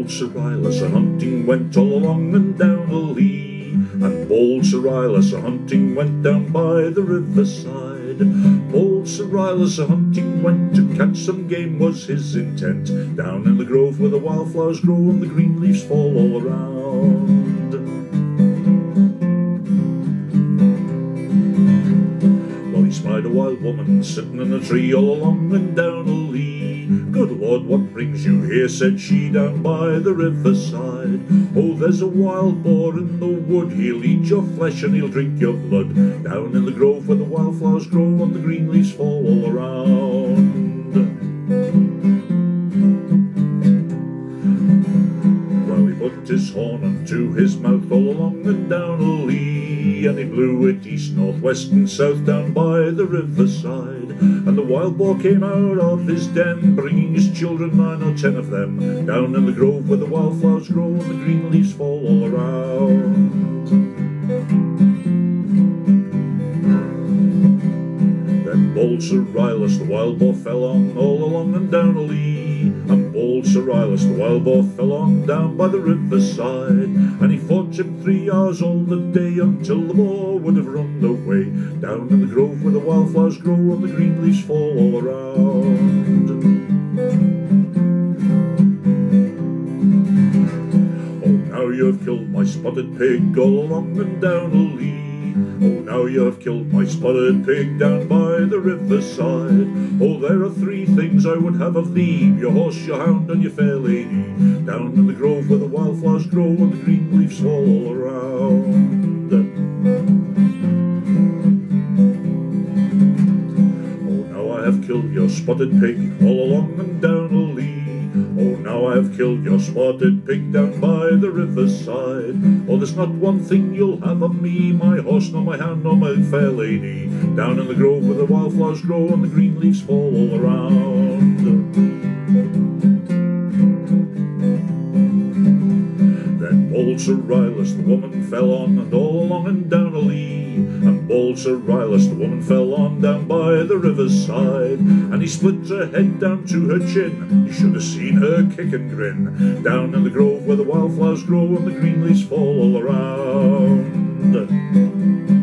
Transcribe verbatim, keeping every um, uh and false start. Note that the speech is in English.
bold Sir Rylas a-hunting went all along and down a lea, and bold Sir Rylas a-hunting went down by the riverside. Bold Sir Rylas a-hunting went to catch some game was his intent, down in the grove where the wildflowers grow and the green leaves fall all around. Well, he spied a wild woman sitting in a tree all along and down a lea. "Good Lord, what brings you here?" said she, "down by the riverside." "Oh, there's a wild boar in the wood, he'll eat your flesh and he'll drink your blood, down in the grove where the wildflowers grow and the green leaves fall all around." Well, he put his horn unto his mouth all along and down a lea, and he blew it east, north, west and south down by the riverside. And the wild boar came out of his den, bringing his children, nine or ten of them, down in the grove where the wildflowers grow and the green leaves fall all around. Then bold Sir Rylas the wild boar fell on all along and down a lea, and bold Sir Rylas the wild boar fell on down by the riverside. And he fought him three hours all the day, until the boar would have run away, down in the grove where the wildflowers grow and the green leaves fall all around. "Oh, now you have killed my spotted pig all along and down a lea. Oh, now you have killed my spotted pig down by the riverside. Oh, there are three things I would have of thee, your horse, your hound and your fair lady, down in the grove where the wildflowers grow and the green leaves fall all around." "Oh, now I have killed your spotted pig all along and down a lea. Oh, now I have killed your spotted pig down by the riverside. Oh, there's not one thing you'll have of me, my horse, nor my hound, nor my fair lady, down in the grove where the wildflowers grow and the green leaves fall all around." Then bold Sir Rylas the woman fell on, and all along and down a lea, and bold Sir Rylas the woman fell on down by the riverside. And he split her head down to her chin, you should have seen her kick and grin, down in the grove where the wildflowers grow and the green leaves fall all around.